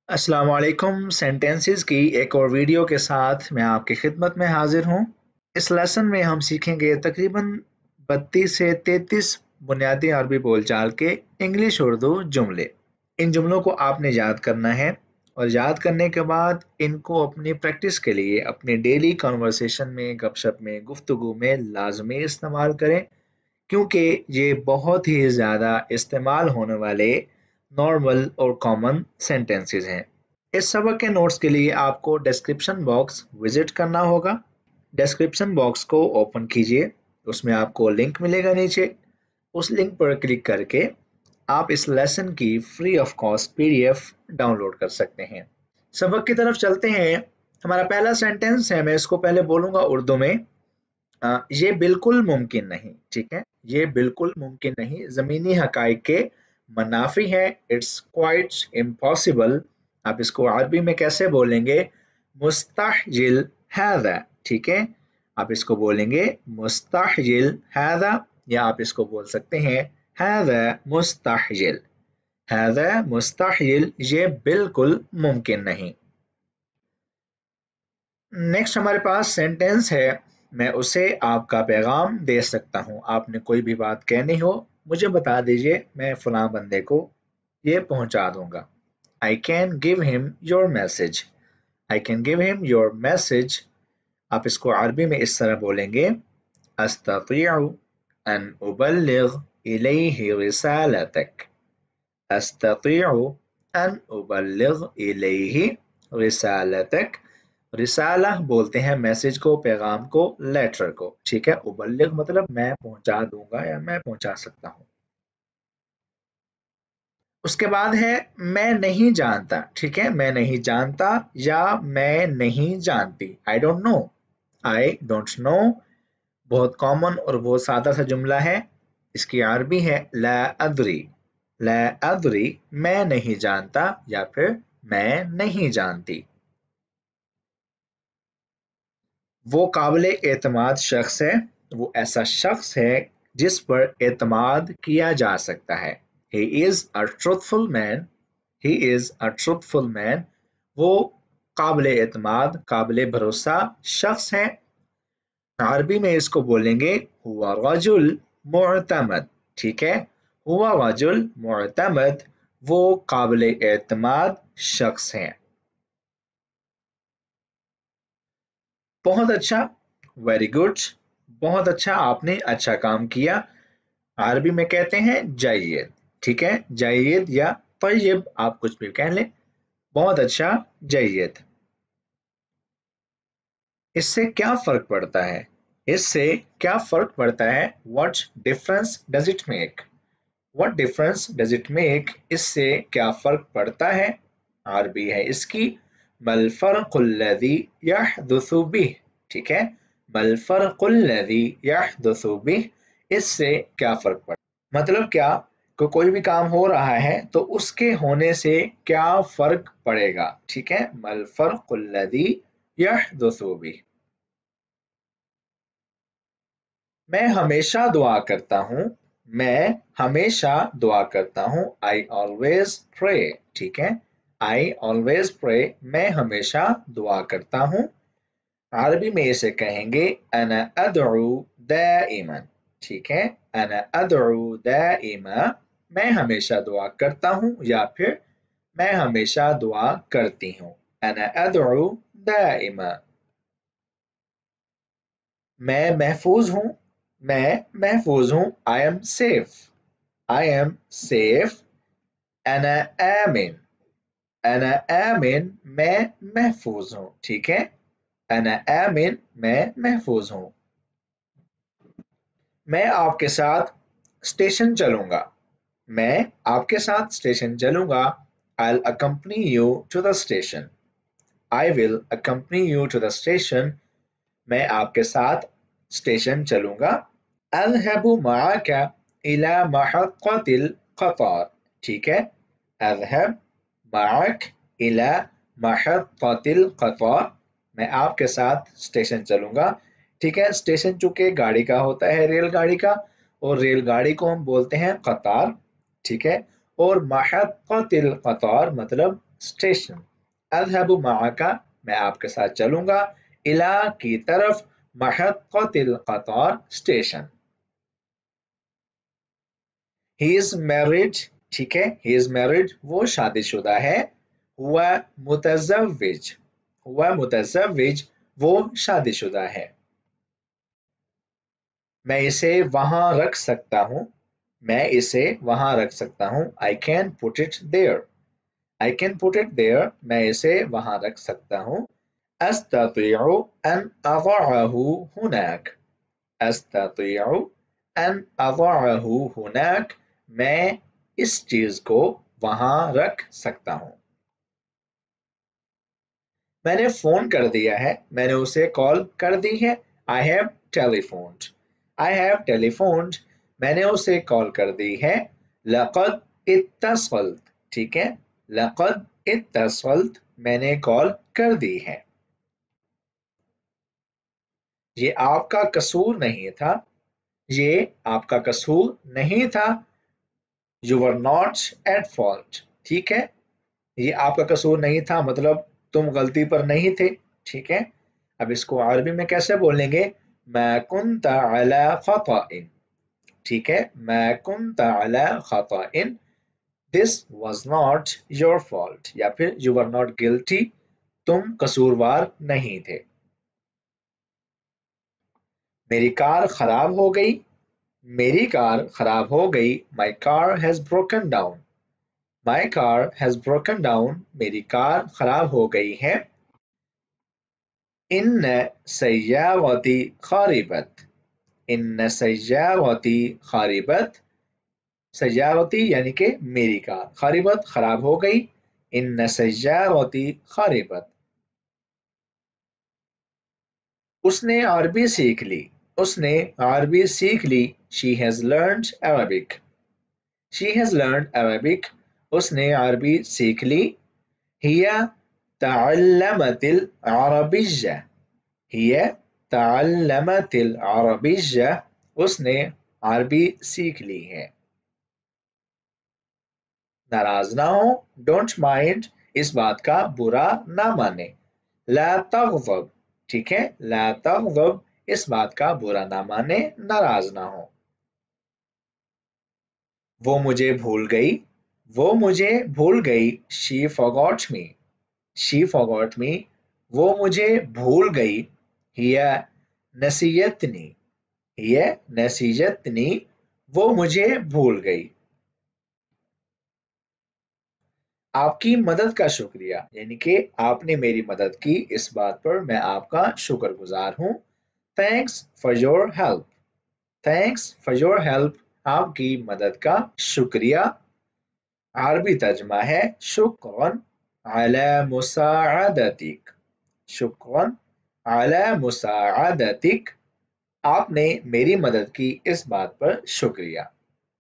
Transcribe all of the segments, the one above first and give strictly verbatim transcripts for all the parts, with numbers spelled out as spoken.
अस्सलाम वालेकुम। सेंटेंसेस की एक और वीडियो के साथ मैं आपकी खिदमत में हाजिर हूँ। इस लेसन में हम सीखेंगे तकरीबन बत्तीस से तैंतीस बुनियादी अरबी बोलचाल के इंग्लिश उर्दू जुमले। इन जुमलों को आपने याद करना है और याद करने के बाद इनको अपनी प्रैक्टिस के लिए अपने डेली कन्वर्सेशन में, गपशप में, गुफ्तगू में लाजमी इस्तेमाल करें, क्योंकि ये बहुत ही ज़्यादा इस्तेमाल होने वाले नॉर्मल और कॉमन सेंटेंसेस हैं। इस सबक के नोट्स के लिए आपको डिस्क्रिप्शन बॉक्स विजिट करना होगा। डिस्क्रिप्शन बॉक्स को ओपन कीजिए, उसमें आपको लिंक मिलेगा नीचे। उस लिंक पर क्लिक करके आप इस लेसन की free of cost PDF download कर सकते हैं। सबक की तरफ चलते हैं। हमारा पहला सेंटेंस है, मैं इसको पहले बोलूंगा उर्दू में। आ, ये बिल्कुल मुमकिन नहीं, ठीक है, ये बिल्कुल मुमकिन नहीं ज़मीनी हकाइक के मनाफी है। It's quite impossible. आप इसको अरबी में कैसे बोलेंगे? मुस्तहिल हादा, ठीक है, आप इसको बोलेंगे मुस्तहिल हादा, या आप इसको बोल सकते हैं हादा मुस्तहिल। हादा मुस्तहिल, ये बिल्कुल मुमकिन नहीं। नेक्स्ट हमारे पास सेंटेंस है, मैं उसे आपका पैगाम दे सकता हूँ। आपने कोई भी बात कहनी हो, मुझे बता दीजिए, मैं फलां बंदे को ये पहुंचा दूंगा। I can give him your message. I can give him your message. आप इसको अरबी में इस तरह बोलेंगे, अस्ततिउ अन उबल्लिग इलैहि रिसालतक। अस्ततिउ अन उबल्लिग इलैहि रिसालतक। रिसाला बोलते हैं मैसेज को, पैगाम को, लेटर को, ठीक है। उबल्लिग मतलब मैं पहुंचा दूंगा या मैं पहुंचा सकता हूं। उसके बाद है मैं नहीं जानता, ठीक है, मैं नहीं जानता या मैं नहीं जानती। I don't know, I don't know बहुत कॉमन और बहुत सादा सा जुमला है। इसकी अरबी है ला अदरी। ला अदरी, मैं नहीं जानता या फिर मैं नहीं जानती। वो काबिले एतमाद शख्स है, वो ऐसा शख्स है जिस पर एतमाद किया जा सकता है। He is a truthful man. He is a truthful man. वो काबिले एतमाद, काबिले भरोसा शख्स है। अरबी में इसको बोलेंगे हुआ रजुल मुअतमद, ठीक है। हुआ रजुल मुअतमद, वो काबिले एतमाद शख्स है। बहुत अच्छा, वेरी गुड, बहुत अच्छा, आपने अच्छा काम किया। अरबी में कहते हैं जय्यद, ठीक है, जय्यद या तय्यब, आप कुछ भी कह लें। बहुत अच्छा, जय्यद। इससे क्या फर्क पड़ता है? इससे क्या फर्क पड़ता है? What difference does it make? What difference does it make? इससे क्या फर्क पड़ता है? अरबी है इसकी मल फर्कुल्लज़ी यहदुसु बिह, ठीक है, मल फर्कुल्लज़ी यहदुसु बिह, इससे क्या फर्क पड़ता, मतलब क्या, को कोई भी काम हो रहा है तो उसके होने से क्या फर्क पड़ेगा, ठीक है। मल फर्कुल्लज़ी यहदुसु बिह। मैं हमेशा दुआ करता हूँ, मैं हमेशा दुआ करता हूँ। आई ऑलवेज प्रे, ठीक है, आई ऑलवेज प्रे, मैं हमेशा दुआ करता हूँ। अरबी में इसे कहेंगे अना अदउ दाइमन, ठीक है, अना अदउ दाइमा, मैं हमेशा दुआ करता हूँ या फिर मैं हमेशा दुआ करती हूँ। अना अदउ दाइमा। मैं महफूज हूँ, मैं महफूज हूँ। I am safe, I am safe. अना आमिन, अना आमिन, मैं महफूज हूँ, ठीक है। अना आमिन, मैं महफूज हूँ। मैं आपके साथ स्टेशन चलूंगा, मैं आपके साथ स्टेशन चलूंगा। I'll accompany you to the station. I will accompany you to the station. मैं आपके साथ स्टेशन चलूंगा। अज़हबु मअका इला महक्कतिल क़तार, ठीक है, अज़हब मअक इला महक्कतिल क़तार, मैं आपके साथ स्टेशन चलूंगा, ठीक है। स्टेशन चूंकि गाड़ी का होता है, रेलगाड़ी का, और रेलगाड़ी को हम बोलते हैं कतार, ठीक है। और महक्कतिल क़तार मतलब स्टेशन। अज़हबु मअका, मैं आपके साथ चलूंगा, इला की तरफ, महत्तिल क़तार, स्टेशन। ही इज मैरिड, ठीक है, ही इज मैरिड, वो शादीशुदा है। हुआ मुतज़व्विज, हुआ मुतज़व्विज, वो शादीशुदा है। मैं इसे वहां रख सकता हूँ, मैं इसे वहां रख सकता हूँ। I can put it there, I can put it there, मैं इसे वहां रख सकता हूँ। अस्ततिउ अन अज़अहु हुनाक, अस्ततिउ अन अज़अहु हुनाक, मैं इस चीज को वहां रख सकता हूँ। मैंने फोन कर दिया है, मैंने उसे कॉल कर दी है। आई हैव टेलीफोन्ड, आई हैव टेलीफोन्ड, मैंने उसे कॉल कर दी है। लक़द इत्तसल्त, ठीक है, लक़द इत्तसल्त, मैंने कॉल कर दी है। ये आपका कसूर नहीं था, ये आपका कसूर नहीं था। You were not at fault, ठीक है, ये आपका कसूर नहीं था मतलब तुम गलती पर नहीं थे, ठीक है। अब इसको अरबी में कैसे बोलेंगे? मा कुन्त अला खताइन, ठीक है, मा कुन्त अला खताइन, this was not your fault, या फिर यू वर नॉट गिल्टी, तुम कसूरवार नहीं थे। मेरी कार खराब हो गई, मेरी कार खराब हो गई। My car has broken down, my car has broken down, मेरी कार खराब हो गई है। इन्न सय्यारती खारिबत, इन्न सय्यारती खारिबत, सय्यारती यानी कि मेरी कार, खारिबत खराब हो गई। इन्न सय्यारती खारिबत, उसने अरबी सीख ली, उसने अरबी सीख ली। She has learned Arabic, she has learned Arabic, उसने अरबी सीख ली। हिया तअल्लमतिल अरबिय्या, हिया तअल्लमतिल अरबिय्या, उसने अरबी सीख ली है। नाराज ना हो, डोंट माइंड, इस बात का बुरा ना माने। ला तग़ज़ब, ठीक है, ला तग़ज़ब, इस बात का बुरा ना माने, नाराज ना हो। वो मुझे भूल गई, वो मुझे भूल गई। She forgot me, she forgot me, वो मुझे भूल गई। हिया नसीयतनी, हिया नसीयतनी, वो मुझे भूल गई। आपकी मदद का शुक्रिया, यानी कि आपने मेरी मदद की, इस बात पर मैं आपका शुक्रगुजार हूँ। Thanks for your help, thanks for your help, आपकी मदद का शुक्रिया। अरबी तर्जमा है शुक्रन अला मुसाअदतिक, शुक्रन अला मुसाअदतिक, आपने मेरी मदद की, इस बात पर शुक्रिया।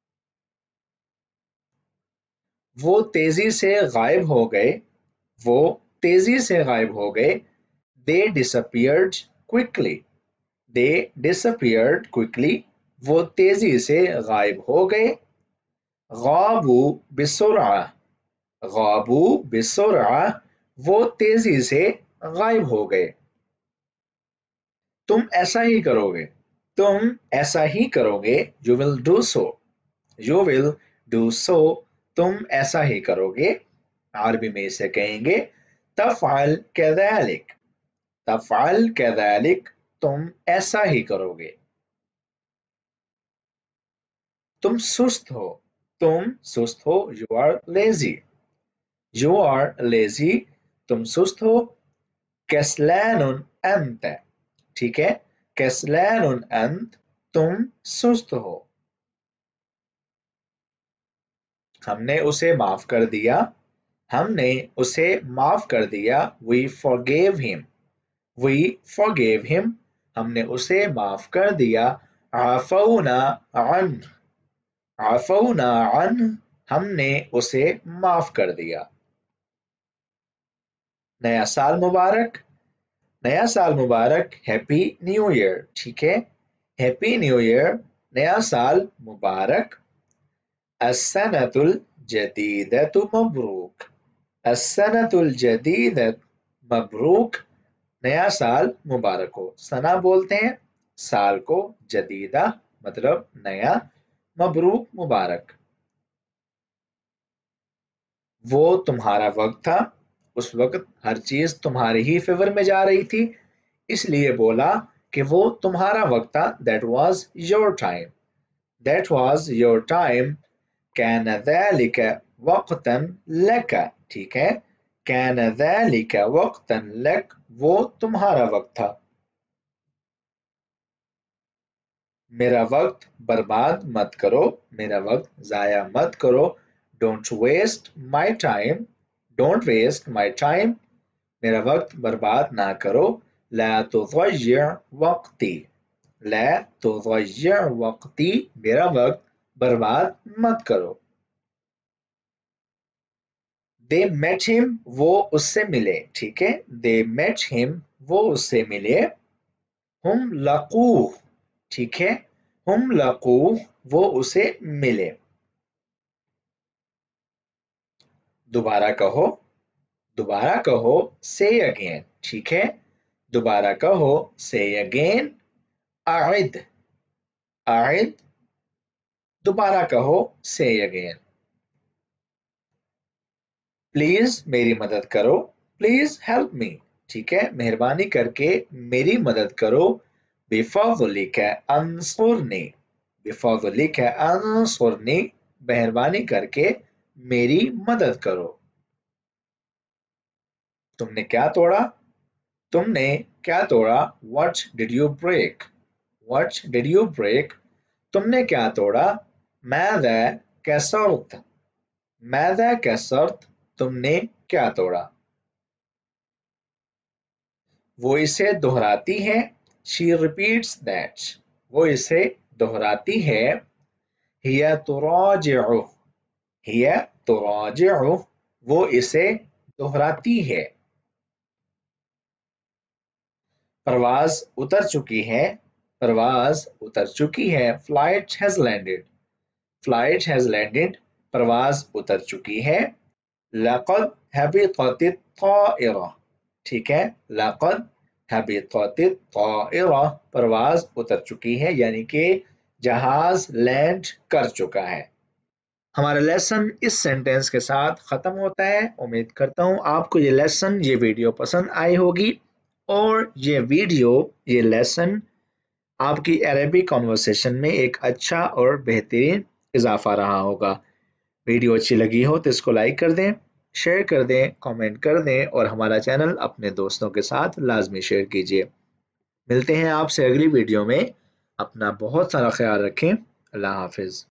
वो तेजी से गायब हो गए, वो तेजी से गायब हो गए। They disappeared quickly, they disappeared quickly, वो तेजी से गायब हो गए। गाबू बिसुरआ, गाबू बिसुरआ, वो तेजी से गायब हो गए। तुम ऐसा ही करोगे, तुम ऐसा ही करोगे। You will do so, you will do so, तुम ऐसा ही करोगे। अरबी में इसे कहेंगे तफ़अल कज़ालिक, तफ़अल कज़ालिक, तुम ऐसा ही करोगे। तुम सुस्त हो, तुम सुस्त हो। You are lazy, you are lazy, तुम सुस्त हो। कैसलानुन अंत, ठीक है, कैसलानुन अंत, तुम सुस्त हो। हमने उसे माफ कर दिया, हमने उसे माफ कर दिया। We forgave him, we forgave him, हमने उसे माफ कर दिया। आफौना अन, आफौना अन, हमने उसे माफ कर दिया। नया साल मुबारक, नया साल मुबारक। हैप्पी न्यू ईयर, ठीक है, हैप्पी न्यू ईयर, नया साल मुबारक। अस्सनतुल जदीदतु मबरूक, अस्सनतुल जदीदत मबरूक, नया साल मुबारक हो। सना बोलते हैं साल को, जदीदा मतलब नया, मबरूक मुबारक। वो तुम्हारा वक्त था, उस वक्त हर चीज तुम्हारे ही फेवर में जा रही थी, इसलिए बोला कि वो तुम्हारा वक्त था। That was your time, that was your time. कैन ذلك वक्तन लक, ठीक है, कैन ذلك वक्तन लक, वो तुम्हारा वक्त था। मेरा वक्त बर्बाद मत करो, मेरा वक्त जाया मत करो। Don't waste my time, don't waste my time, मेरा वक्त बर्बाद ना करो। ला तुज़य्य वक्ती, ला तुज़य्य वक्ती, मेरा वक्त बर्बाद मत करो। दे मेट हिम, वो उससे मिले, ठीक है, दे मेट हिम, वो उससे मिले। हम लकूह, ठीक है, हम लकूह, वो उसे मिले। दोबारा कहो, दोबारा कहो, से अगेन, ठीक है, दोबारा कहो, से अगेन। आइद, आइद, दोबारा कहो, से अगेन। प्लीज मेरी मदद करो, प्लीज हेल्प मी, ठीक है, मेहरबानी करके मेरी मदद करो। बिफज़लिक अंसुरनी, बिफज़लिक अंसुरनी, मेहरबानी करके मेरी मदद करो। तुमने क्या तोड़ा, तुमने क्या तोड़ा। What did you break, What did you break, तुमने क्या तोड़ा। माज़ा कसरत, माज़ा कसरत, तुमने क्या तोड़ा। वो इसे दोहराती है, she repeats that, वो इसे दोहराती है। हिया तुराजिउ, हिया तुराजिउ, वो इसे दोहराती है। परवाज उतर चुकी है, परवाज उतर चुकी है। Flight has landed, flight has landed, परवाज उतर चुकी है। लक़द हबितत ताइरा, ठीक है, लक़द हबितत ताइरा, परवाज उतर चुकी है, यानी कि जहाज लैंड कर चुका है। हमारा लेसन इस सेंटेंस के साथ खत्म होता है। उम्मीद करता हूँ आपको ये लेसन, ये वीडियो पसंद आई होगी और ये वीडियो, ये लेसन आपकी अरबी कॉन्वर्सेशन में एक अच्छा और बेहतरीन इजाफा रहा होगा। वीडियो अच्छी लगी हो तो इसको लाइक कर दें, शेयर कर दें, कमेंट कर दें और हमारा चैनल अपने दोस्तों के साथ लाजमी शेयर कीजिए। मिलते हैं आपसे अगली वीडियो में। अपना बहुत सारा ख्याल रखें। अल्लाह हाफिज़।